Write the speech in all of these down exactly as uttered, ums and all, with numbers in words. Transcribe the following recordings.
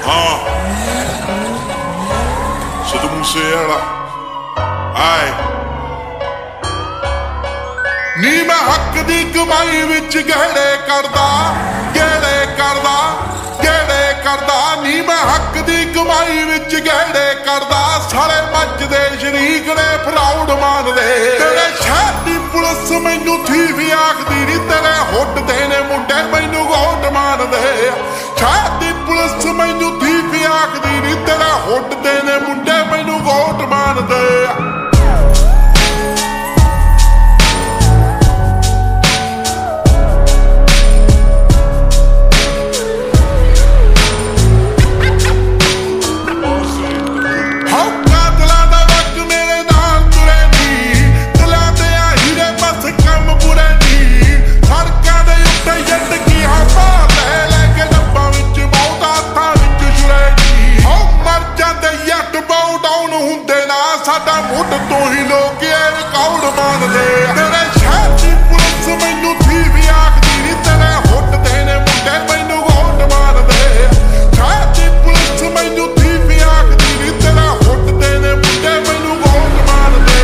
ਹਾਂ ਸਿੱਧੂ ਮੂਸੇਵਾਲਾ ਆਏ ਨੀ ਮੈਂ ਹੱਕ ਦੀ ਕਮਾਈ ਵਿੱਚ ਗਹਿੜੇ ਕਰਦਾ ਗਹਿੜੇ ਕਰਦਾ ਗਹਿੜੇ ਕਰਦਾ ਨੀ ਮੈਂ ਹੱਕ ਦੀ ਕਮਾਈ ਵਿੱਚ ਗਹਿੜੇ ਕਰਦਾ ਸਾਰੇ ਮੱਚਦੇ ਸ਼ਰੀਕ ਨੇ ਫਰਾਉਡ ਮਾਨਦੇ ਤੇਰੇ ਸ਼ਹਿਰ ਦੀ ਪੁਲਿਸ ਮੈਨੂੰ ਥੀ ਵੀ ਆਖਦੀ ਨੀ ਤੇਰੇ ਹੁੱਟ ਦੇ ਨੇ ਮੁੰਡੇ ਮੈਨੂੰ ਗੋਟ ਮਾਰਦੇ ਸ਼ਹਿਰ ਦੀ ਪੁਲਿਸ ਮੈਨੂੰ ਥੀ ਵੀ ਆਖਦੀ ਨੀ ਤੇਰੇ ਹੁੱਟ ਦੇ ਨੇ ਮੁੰਡੇ ਮੈਨੂੰ ਗੋਟ ਮਾਰਦੇ ਸਾਡਾ ਮੁੱਢ ਤੋਂ ਹੀ ਲੋਕ ਇਹ ਰਿਕਾਰਡ ਮੰਨਦੇ ਤੇਰੇ ਸ਼ਹਿਰ ਦੀ ਪੁਲਿਸ ਮੈਨੂੰ ਥੀ ਵੀ ਆਖਦੀ ਨੀ ਤੇਰੇ ਹੁੱਟ ਦੇ ਨੇ ਮੁੰਡੇ ਮੈਨੂੰ ਗੋਟ ਮਾਰਦੇ ਸ਼ਹਿਰ ਦੀ ਪੁਲਿਸ ਮੈਨੂੰ ਥੀ ਵੀ ਆਖਦੀ ਨੀ ਤੇਰੇ ਹੁੱਟ ਦੇ ਨੇ ਮੁੰਡੇ ਮੈਨੂੰ ਗੋਟ ਮਾਰਦੇ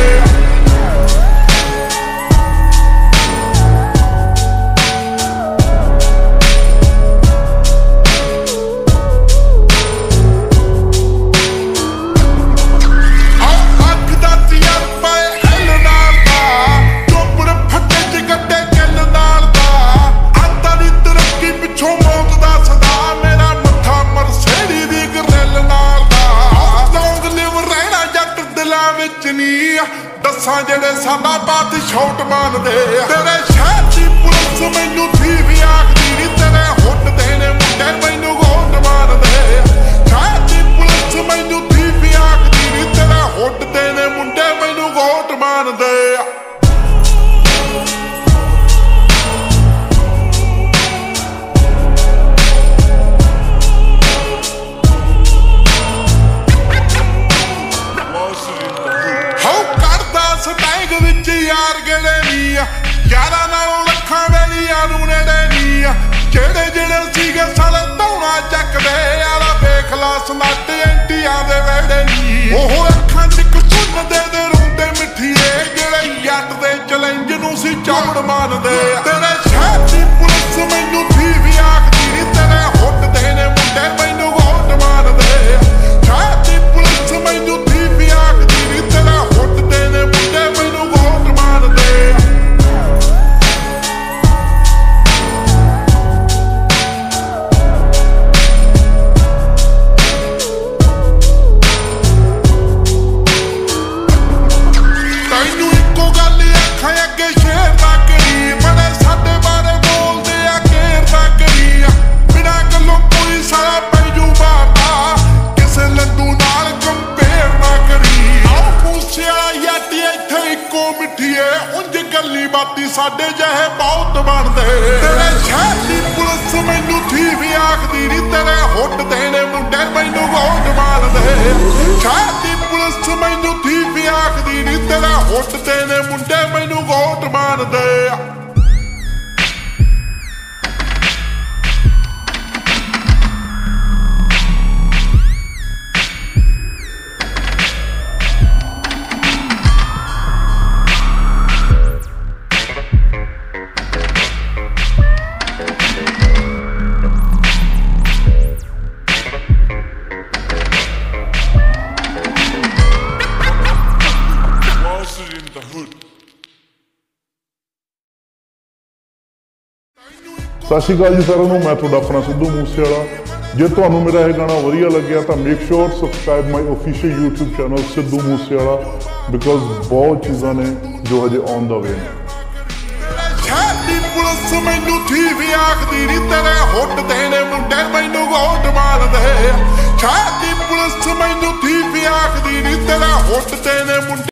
ਦੱਸਾਂ ਜਿਹੜੇ ਸਾਡਾ ਬਾਤ ਸ਼ੌਟ ਮੰਨਦੇ ਤੇਰੇ ਸ਼ਹਿਰ ਦੀ ਪੁਲਿਸ ਮੈਨੂੰ ਥੀ ਵੀ ਆਖਦੀ ਨੀ ਤੇਰੇ ਹੁੱਟ ਦੇ ਨੇ ਮੁੰਡੇ ਮੈਨੂੰ ਗੋਟ ਮਾਰਦੇ ਸ਼ਹਿਰ ਦੀ ਪੁਲਿਸ ਮੈਨੂੰ ਥੀ ਵੀ ਆਖਦੀ ਨੀ ਤੇਰੇ ਹੁੱਟ ਦੇ ਨੇ ਮੁੰਡੇ ਮੈਨੂੰ ਗੋਟ ਮਾਰਦੇ ਸਟੈਂਗ ਵਿੱਚ ਯਾਰ ਗੜੇ ਨੀ ਯਾਰਾਂ ਨਾਲੋਂ ਲੱਖਾਂ ਵੇਲੀਆਂ ਨੂੰ ਨੇੜੇ ਨੀ ਜਿਹੜੇ ਜਿਹੜੇ ਸੀਗੇ ਸਾਲੇ ਧੌਣਾ ਚੱਕਦੇ ਯਾਰਾ ਵੇਖ ਲਾ ਸਨੱਟ ਐਂਟੀਆਂ ਦੇ ਵੇੜੇ ਨੀ ਉਹ ਅੱਖਾਂ ਚ ਕਸੁੰਨ ਦੇ ਦੇ ਰੋਂਦੇ ਮਿੱਠੀਏ ਜਿਹੜੇ ਜੱਟ ਦੇ ਚੈਲੰਜ ਨੂੰ ਸੀ ਚੌੜ ਮਾਰਦੇ ਤੇਰੇ ਸ਼ਹਿਰ ਦੀ ਪੁਲਿਸ ਮੈਨੂੰ ਥੀ ਵੀ ਆਖਦੀ ਨੀ ਤੇਰੇ ਹੁੱਟ ਦੇ ਨੇ ਮੁੰਡੇ ਮੈਨੂੰ ਗੋਟ ਮਾਰਦੇ ਸ਼ਹਿਰ ਦੀ ਪੁਲਿਸ ਮੈਨੂੰ ਥੀ ਵੀ ਆਖਦੀ ਨੀ ਤੇਰੇ ਹੁੱਟ ਦੇ ਨੇ ਮੁੰਡੇ ਮੈਨੂੰ ਗੋਟ ਮਾਰਦੇ ਤੈਨੂੰ ਇੱਕੋ ਗੱਲ ਅੱਖਾਂ ਅੱਗੇ ਸ਼ੇਰ ਨਾ ਕਰੀ ਬੜੇ ਸਾਡੇ ਬਾਰੇ ਬੋਲਦੇ ਆ ਘੇਰ ਨਾ ਕਰੀ ਬਿਨਾਂ ਗੱਲੋਂ ਕੋਈ ਸਾਰਾ ਪੈਜੂ ਮਾਰਦਾ ਕਿਸੇ ਲੰਡੂ ਨਾਲ ਕੰਪੇਅਰ ਨਾ ਕਰੀ ਆਹ ਮੂਸੇਵਾਲਾ ਯਾਟੀ ਇੱਥੇ ਇੱਕੋ ਮਿੱਠੀਏ ਉਂਝ ਗੱਲੀ ਬਾਤੀ ਸਾਡੇ ਜਿਹੇ ਬਹੁਤ ਬਣਦੇ ਤੇਰੇ ਸ਼ਹਿਰ ਦੀ ਪੁਲਿਸ ਮੈਨੂੰ ਥੀ ਵੀ ਆਖਦੀ ਨੀ ਤੇਰੇ ਹੁੱਟ ਦੇ ਨੇ ਮੁੰਡੇ ਮੈਨੂੰ ਗੋਟ ਮਾਰਦੇ ਸ਼ਹਿਰ ਦੀ ਪੁਲਿਸ ਮੈਨੂੰ ਥੀ ਵੀ ਆਖਦੀ ਨੀ ਤੇਰੇ ਹੁੱਟ ਦੇ ਨੇ ਮੁੰਡੇ ਮੈਨੂੰ ਗੋਟ ਮਾਰਦੇ ਸਤਿ ਸ਼੍ਰੀ ਅਕਾਲ ਜੀ ਸਾਰਿਆਂ ਨੂੰ ਮੈਂ ਤੁਹਾਡਾ ਆਪਣਾ ਸਿੱਧੂ ਮੂਸੇਵਾਲਾ ਜੇ ਤੁਹਾਨੂੰ ਮੇਰਾ ਇਹ ਗਾਣਾ ਵਧੀਆ ਲੱਗਿਆ ਤਾਂ make sure subscribe my official YouTube channel Sidhu Moosewala because ਬਹੁਤ ਚੀਜ਼ਾਂ ਨੇ ਜੋ ਹਜੇ ਔਨ ਦਾ ਵੇ ਨੇ ਸ਼ਹਿਰ ਦੀ ਪੁਲਿਸ ਮੈਨੂੰ ਥੀ ਵੀ ਆਖਦੀ ਨੀ ਤੇਰੇ ਹੁੱਟ ਦੇ ਨੇ ਮੁੰਡੇ ਮੈਨੂੰ ਗੋਟ ਮਾਰਦੇ ਸ਼ਹਿਰ ਦੀ ਪੁਲਿਸ ਮੈਨੂੰ ਥੀ ਵੀ ਆਖਦੀ ਨੀ ਤੇਰੇ ਹੁੱਟ ਦੇ ਨੇ ਮੁੰਡੇ